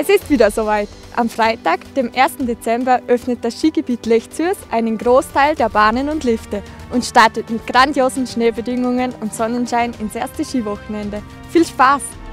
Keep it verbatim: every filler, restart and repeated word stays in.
Es ist wieder soweit. Am Freitag, dem ersten Dezember, öffnet das Skigebiet Lech Zürs einen Großteil der Bahnen und Lifte und startet mit grandiosen Schneebedingungen und Sonnenschein ins erste Skiwochenende. Viel Spaß!